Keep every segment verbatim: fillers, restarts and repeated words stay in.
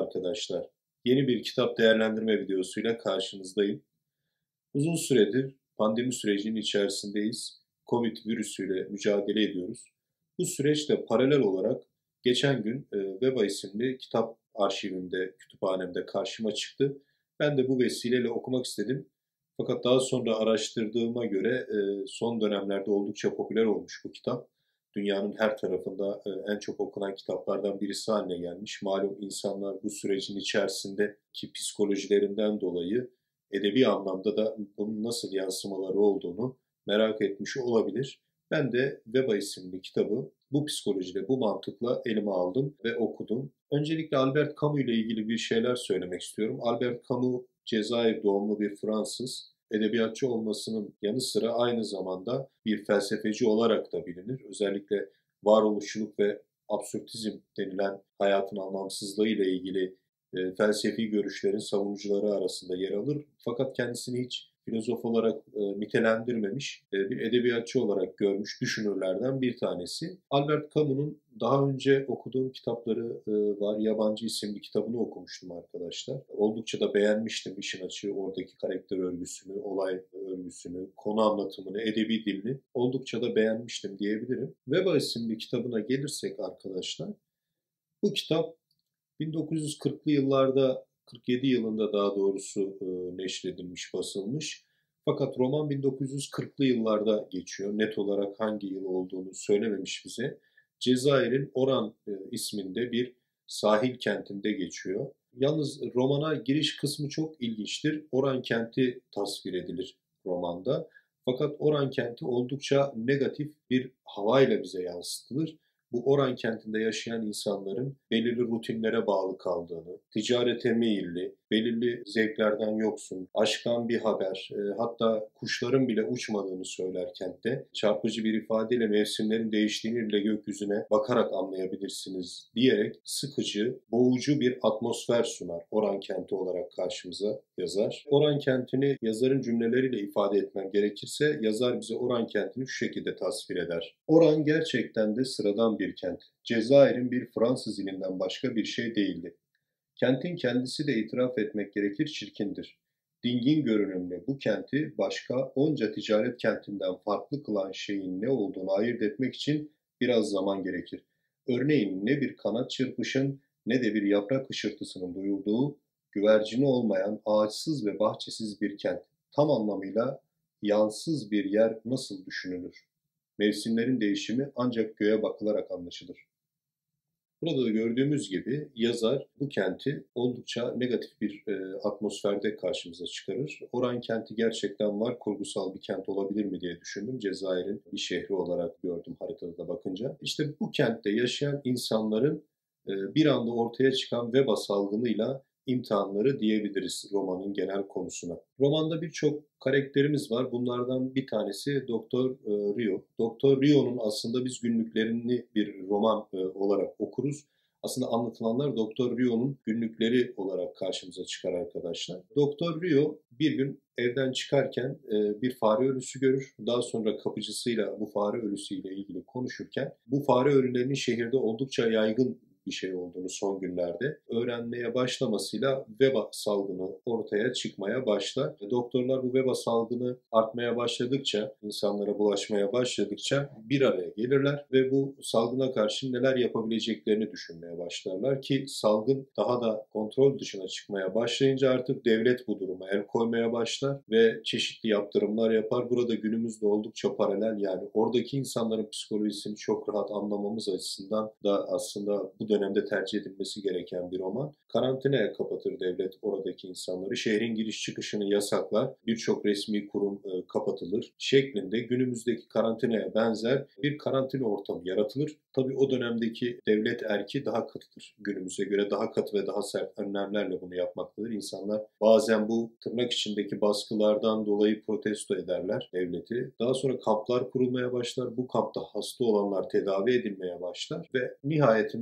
arkadaşlar. Yeni bir kitap değerlendirme videosuyla karşınızdayım. Uzun süredir pandemi sürecinin içerisindeyiz. Covid virüsüyle mücadele ediyoruz. Bu süreçte paralel olarak geçen gün e, Veba isimli kitap arşivimde, kütüphanemde karşıma çıktı. Ben de bu vesileyle okumak istedim. Fakat daha sonra araştırdığıma göre e, son dönemlerde oldukça popüler olmuş bu kitap. Dünyanın her tarafında e, en çok okunan kitaplardan birisi haline gelmiş. Malum insanlar bu sürecin içerisindeki psikolojilerinden dolayı edebi anlamda da bunun nasıl yansımaları olduğunu merak etmiş olabilir. Ben de Veba isimli kitabı bu psikolojide, bu mantıkla elime aldım ve okudum. Öncelikle Albert Camus ile ilgili bir şeyler söylemek istiyorum. Albert Camus, Cezayir doğumlu bir Fransız. Edebiyatçı olmasının yanı sıra aynı zamanda bir felsefeci olarak da bilinir. Özellikle varoluşçuluk ve absürtizm denilen hayatın anlamsızlığı ile ilgili e, felsefi görüşlerin savunucuları arasında yer alır. Fakat kendisini hiç filozof olarak e, nitelendirmemiş, e, bir edebiyatçı olarak görmüş düşünürlerden bir tanesi. Albert Camus'un daha önce okuduğum kitapları e, var. Yabancı isimli kitabını okumuştum arkadaşlar. Oldukça da beğenmiştim işin açığı oradaki karakter örgüsünü, olay örgüsünü, konu anlatımını, edebi dilini oldukça da beğenmiştim diyebilirim. Veba isimli kitabına gelirsek arkadaşlar, bu kitap bin dokuz yüz kırklı yıllarda, kırk yedi yılında daha doğrusu e, neşredilmiş, basılmış. Fakat roman bin dokuz yüz kırklı yıllarda geçiyor. Net olarak hangi yıl olduğunu söylememiş bize. Cezayir'in Oran e, isminde bir sahil kentinde geçiyor. Yalnız romana giriş kısmı çok ilginçtir. Oran kenti tasvir edilir romanda. Fakat Oran kenti oldukça negatif bir havayla bize yansıtılır. Bu Oran kentinde yaşayan insanların belirli rutinlere bağlı kaldığını, ticarete meyilli, belirli zevklerden yoksun, aşktan bir haber, e, hatta kuşların bile uçmadığını söyler kentte. Çarpıcı bir ifadeyle mevsimlerin değiştiğini bile gökyüzüne bakarak anlayabilirsiniz diyerek sıkıcı, boğucu bir atmosfer sunar Oran kenti olarak karşımıza yazar. Oran kentini yazarın cümleleriyle ifade etmem gerekirse yazar bize Oran kentini şu şekilde tasvir eder. Oran gerçekten de sıradan bir kent. Cezayir'in bir Fransız ilinden başka bir şey değildi. Kentin kendisi de itiraf etmek gerekir çirkindir. Dingin görünümlü bu kenti başka onca ticaret kentinden farklı kılan şeyin ne olduğunu ayırt etmek için biraz zaman gerekir. Örneğin ne bir kanat çırpışın ne de bir yaprak hışırtısının duyulduğu, güvercini olmayan ağaçsız ve bahçesiz bir kent. Tam anlamıyla yansız bir yer nasıl düşünülür? Mevsimlerin değişimi ancak göğe bakılarak anlaşılır. Burada da gördüğümüz gibi yazar bu kenti oldukça negatif bir e, atmosferde karşımıza çıkarır. Oran kenti gerçekten var, kurgusal bir kent olabilir mi diye düşündüm. Cezayir'in bir şehri olarak gördüm haritada da bakınca. İşte bu kentte yaşayan insanların e, bir anda ortaya çıkan veba salgınıyla imtihanları diyebiliriz romanın genel konusuna. Romanda birçok karakterimiz var. Bunlardan bir tanesi Doktor Rio. Doktor Rio'nun aslında biz günlüklerini bir roman olarak okuruz. Aslında anlatılanlar Doktor Rio'nun günlükleri olarak karşımıza çıkar arkadaşlar. Doktor Rio bir gün evden çıkarken bir fare ölüsü görür. Daha sonra kapıcısıyla bu fare ölüsüyle ilgili konuşurken bu fare ölülerinin şehirde oldukça yaygın bir şey olduğunu son günlerde öğrenmeye başlamasıyla veba salgını ortaya çıkmaya başlar. Doktorlar bu veba salgını artmaya başladıkça, insanlara bulaşmaya başladıkça bir araya gelirler ve bu salgına karşı neler yapabileceklerini düşünmeye başlarlar ki salgın daha da kontrol dışına çıkmaya başlayınca artık devlet bu duruma el koymaya başlar ve çeşitli yaptırımlar yapar. Burada günümüzde oldukça paralel, yani oradaki insanların psikolojisini çok rahat anlamamız açısından da aslında bu dönemde tercih edilmesi gereken bir roman. Karantinaya kapatır devlet oradaki insanları. Şehrin giriş çıkışını yasaklar. Birçok resmi kurum e, kapatılır şeklinde günümüzdeki karantinaya benzer bir karantina ortamı yaratılır. Tabii o dönemdeki devlet erki daha katıdır. Günümüze göre daha katı ve daha sert önlemlerle bunu yapmaktadır. İnsanlar bazen bu tırnak içindeki baskılardan dolayı protesto ederler devleti. Daha sonra kamplar kurulmaya başlar. Bu kampta hasta olanlar tedavi edilmeye başlar ve nihayetinde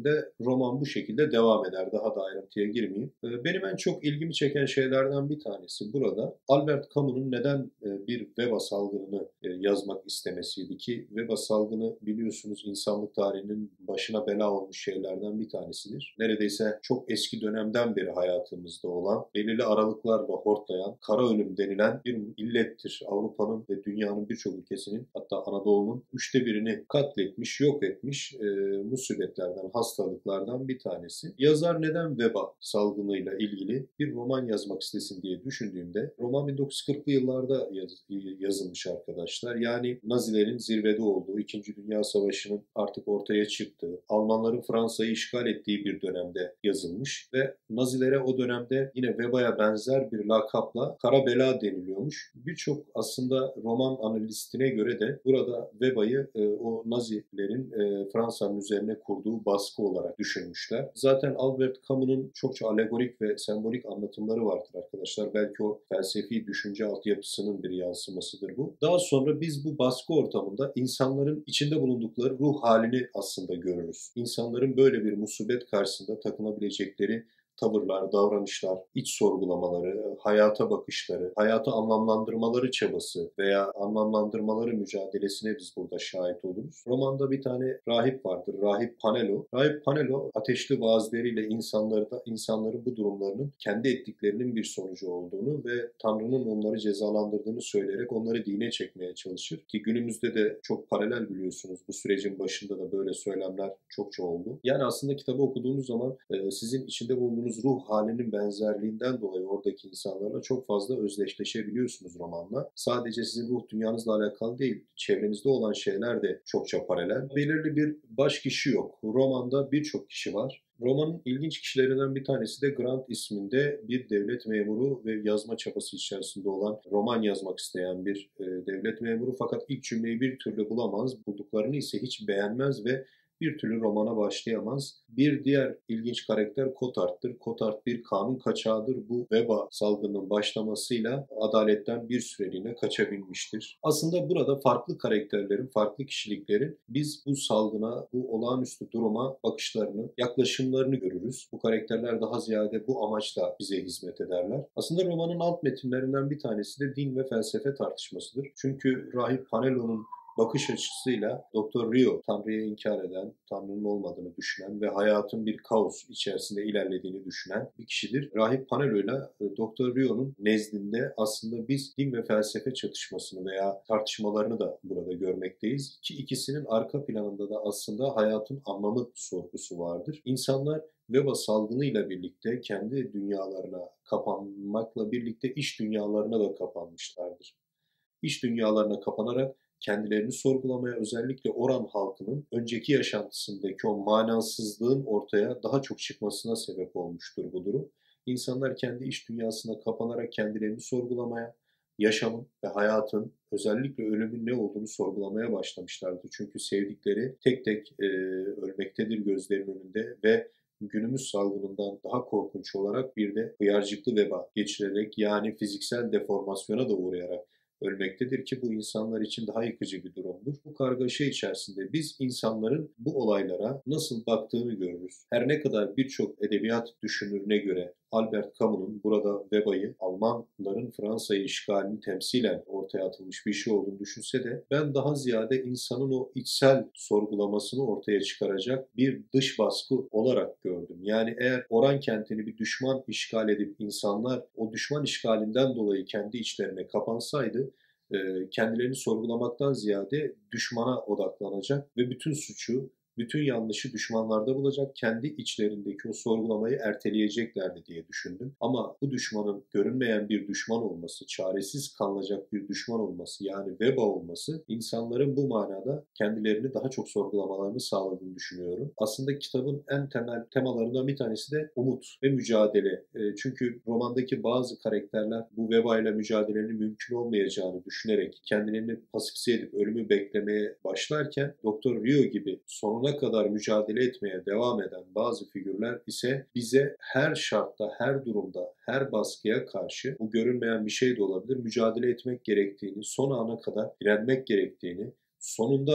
roman bu şekilde devam eder. Daha da ayrıntıya girmeyeyim. Benim en çok ilgimi çeken şeylerden bir tanesi burada Albert Camus'un neden bir veba salgınını yazmak istemesiydi ki veba salgını biliyorsunuz insanlık tarihinin başına bela olmuş şeylerden bir tanesidir. Neredeyse çok eski dönemden beri hayatımızda olan, belirli aralıklarla hortlayan, kara ölüm denilen bir illettir. Avrupa'nın ve dünyanın birçok ülkesinin, hatta Anadolu'nun üçte birini katletmiş, yok etmiş e, musibetlerden, hastalıklardan bir tanesi. Yazar neden veba salgınıyla ilgili bir roman yazmak istesin diye düşündüğümde, roman bin dokuz yüz kırklı yıllarda yaz, yazılmış arkadaşlar. Yani Nazilerin zirvede olduğu, İkinci Dünya Savaşı'nın artık ortaya çıktığı, Almanların Fransa'yı işgal ettiği bir dönemde yazılmış ve Nazilere o dönemde yine vebaya benzer bir lakapla kara bela deniliyormuş. Birçok aslında roman analistine göre de burada vebayı e, o Nazilerin e, Fransa'nın üzerine kurduğu baskı olarak düşünmüşler. Zaten Albert Camus'un çokça alegorik ve sembolik anlatımları vardır arkadaşlar. Belki o felsefi düşünce altyapısının bir yansımasıdır bu. Daha sonra biz bu baskı ortamında insanların içinde bulundukları ruh halini aslında görürüz. İnsanların böyle bir musibet karşısında takınabilecekleri tavırlar, davranışlar, iç sorgulamaları, hayata bakışları, hayatı anlamlandırmaları çabası veya anlamlandırmaları mücadelesine biz burada şahit oluruz. Romanda bir tane rahip vardır, Rahip Panelo. Rahip Panelo ateşli vaazleriyle insanları da, insanların bu durumlarının kendi ettiklerinin bir sonucu olduğunu ve Tanrı'nın onları cezalandırdığını söyleyerek onları dine çekmeye çalışır. Ki günümüzde de çok paralel biliyorsunuz. Bu sürecin başında da böyle söylemler çokça oldu. Yani aslında kitabı okuduğunuz zaman sizin içinde bulunduğunuz ruh halinin benzerliğinden dolayı oradaki insanlarla çok fazla özdeşleşebiliyorsunuz romanla. Sadece sizin ruh dünyanızla alakalı değil, çevrenizde olan şeyler de çokça paralel. Belirli bir baş kişi yok. Romanda birçok kişi var. Romanın ilginç kişilerinden bir tanesi de Grant isminde bir devlet memuru ve yazma çabası içerisinde olan, roman yazmak isteyen bir e, devlet memuru. Fakat ilk cümleyi bir türlü bulamaz, bulduklarını ise hiç beğenmez ve bir türlü romana başlayamaz. Bir diğer ilginç karakter Cottard'tır. Cottard bir kanun kaçağıdır. Bu veba salgının başlamasıyla adaletten bir süreliğine kaçabilmiştir. Aslında burada farklı karakterlerin, farklı kişiliklerin biz bu salgına, bu olağanüstü duruma bakışlarını, yaklaşımlarını görürüz. Bu karakterler daha ziyade bu amaçla bize hizmet ederler. Aslında romanın alt metinlerinden bir tanesi de din ve felsefe tartışmasıdır. Çünkü Rahip Panelo'nun bakış açısıyla Doktor Rio, Tanrı'ya inkar eden, Tanrı'nın olmadığını düşünen ve hayatın bir kaos içerisinde ilerlediğini düşünen bir kişidir. Rahip Panelo ile Doktor Rio'nun nezdinde aslında biz din ve felsefe çatışmasını veya tartışmalarını da burada görmekteyiz. Ki ikisinin arka planında da aslında hayatın anlamı sorgusu vardır. İnsanlar veba salgınıyla birlikte kendi dünyalarına kapanmakla birlikte iş dünyalarına da kapanmışlardır. İş dünyalarına kapanarak kendilerini sorgulamaya, özellikle Oran halkının önceki yaşantısındaki o manasızlığın ortaya daha çok çıkmasına sebep olmuştur bu durum. İnsanlar kendi iç dünyasına kapanarak kendilerini sorgulamaya, yaşamın ve hayatın, özellikle ölümün ne olduğunu sorgulamaya başlamışlardı. Çünkü sevdikleri tek tek e, ölmektedir gözlerinin önünde ve günümüz salgınından daha korkunç olarak bir de hıyarcıklı veba geçirerek, yani fiziksel deformasyona da uğrayarak ölmektedir ki bu insanlar için daha yıkıcı bir durumdur. Bu kargaşa içerisinde biz insanların bu olaylara nasıl baktığını görürüz. Her ne kadar birçok edebiyat düşünürüne göre Albert Camus'un burada vebayı Almanların Fransa'yı işgalini temsilen ortaya atılmış bir şey olduğunu düşünse de ben daha ziyade insanın o içsel sorgulamasını ortaya çıkaracak bir dış baskı olarak gördüm. Yani eğer Oran kentini bir düşman işgal edip insanlar o düşman işgalinden dolayı kendi içlerine kapansaydı, kendilerini sorgulamaktan ziyade düşmana odaklanacak ve bütün suçu, bütün yanlışı düşmanlarda bulacak, kendi içlerindeki o sorgulamayı erteleyeceklerdi diye düşündüm. Ama bu düşmanın görünmeyen bir düşman olması, çaresiz kalınacak bir düşman olması, yani veba olması, insanların bu manada kendilerini daha çok sorgulamalarını sağladığını düşünüyorum. Aslında kitabın en temel temalarından bir tanesi de umut ve mücadele. Çünkü romandaki bazı karakterler bu vebayla mücadelenin mümkün olmayacağını düşünerek kendilerini pasifize edip ölümü beklemeye başlarken Doktor Rio gibi sonuna kadar mücadele etmeye devam eden bazı figürler ise bize her şartta, her durumda, her baskıya karşı, bu görünmeyen bir şey de olabilir, mücadele etmek gerektiğini, son ana kadar direnmek gerektiğini, sonunda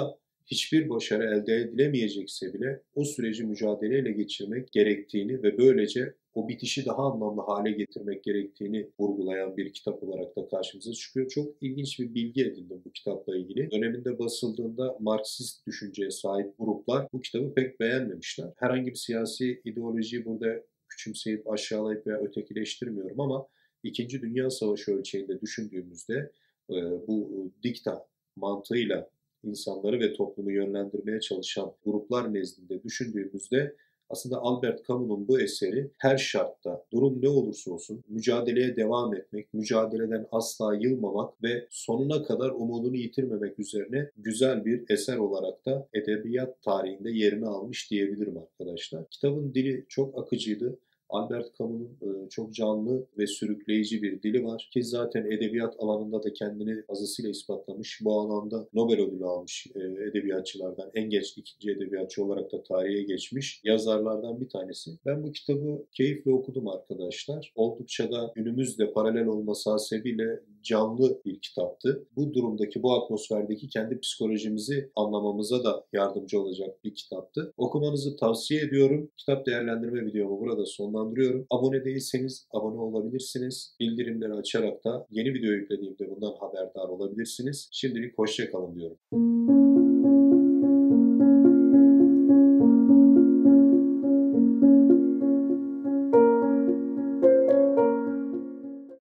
hiçbir başarı elde edilemeyecekse bile o süreci mücadeleyle geçirmek gerektiğini ve böylece o bitişi daha anlamlı hale getirmek gerektiğini vurgulayan bir kitap olarak da karşımıza çıkıyor. Çok ilginç bir bilgi edindim bu kitapla ilgili. Döneminde basıldığında Marksist düşünceye sahip gruplar bu kitabı pek beğenmemişler. Herhangi bir siyasi ideolojiyi burada küçümseyip aşağılayıp veya ötekileştirmiyorum ama İkinci Dünya Savaşı ölçeğinde düşündüğümüzde bu dikta mantığıyla insanları ve toplumu yönlendirmeye çalışan gruplar nezdinde düşündüğümüzde aslında Albert Camus'un bu eseri her şartta, durum ne olursa olsun mücadeleye devam etmek, mücadeleden asla yılmamak ve sonuna kadar umudunu yitirmemek üzerine güzel bir eser olarak da edebiyat tarihinde yerini almış diyebilirim arkadaşlar. Kitabın dili çok akıcıydı. Albert Camus'un çok canlı ve sürükleyici bir dili var ki zaten edebiyat alanında da kendini fazlasıyla ispatlamış. Bu alanda Nobel ödülü almış edebiyatçılardan, en genç ikinci edebiyatçı olarak da tarihe geçmiş yazarlardan bir tanesi. Ben bu kitabı keyifle okudum arkadaşlar. Oldukça da günümüzle paralel olması hasebiyle canlı bir kitaptı. Bu durumdaki, bu atmosferdeki kendi psikolojimizi anlamamıza da yardımcı olacak bir kitaptı. Okumanızı tavsiye ediyorum. Kitap değerlendirme videomu burada sonlandırıyorum. Abone değilseniz abone olabilirsiniz. Bildirimleri açarak da yeni video yüklediğimde bundan haberdar olabilirsiniz. Şimdilik hoşça kalın diyorum.